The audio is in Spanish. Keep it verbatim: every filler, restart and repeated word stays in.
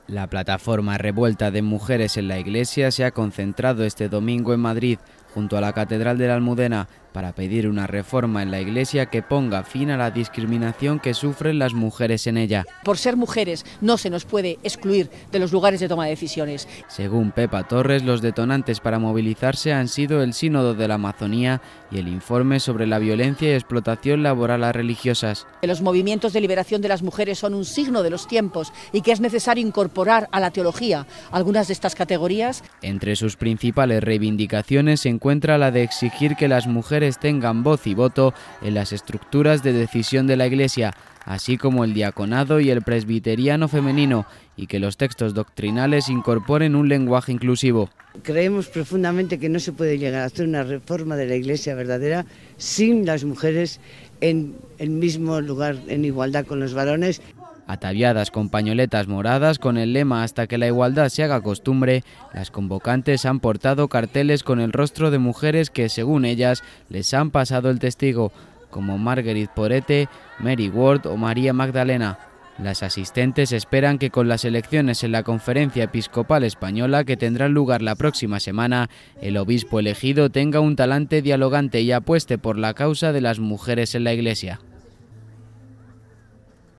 La plataforma Revuelta de Mujeres en la Iglesia se ha concentrado este domingo en Madrid, junto a la Catedral de la Almudena, para pedir una reforma en la Iglesia que ponga fin a la discriminación que sufren las mujeres en ella. Por ser mujeres no se nos puede excluir de los lugares de toma de decisiones. Según Pepa Torres, los detonantes para movilizarse han sido el Sínodo de la Amazonía y el informe sobre la violencia y explotación laboral a religiosas. Los movimientos de liberación de las mujeres son un signo de los tiempos y que es necesario incorporar a la teología algunas de estas categorías. Entre sus principales reivindicaciones se encuentra la de exigir que las mujeres tengan voz y voto en las estructuras de decisión de la Iglesia, así como el diaconado y el presbiteriano femenino, y que los textos doctrinales incorporen un lenguaje inclusivo. Creemos profundamente que no se puede llegar a hacer una reforma de la Iglesia verdadera sin las mujeres en el mismo lugar, en igualdad con los varones. Ataviadas con pañoletas moradas con el lema "Hasta que la igualdad se haga costumbre", las convocantes han portado carteles con el rostro de mujeres que, según ellas, les han pasado el testigo, como Marguerite Porete, Mary Ward o María Magdalena. Las asistentes esperan que con las elecciones en la Conferencia Episcopal Española, que tendrán lugar la próxima semana, el obispo elegido tenga un talante dialogante y apueste por la causa de las mujeres en la Iglesia.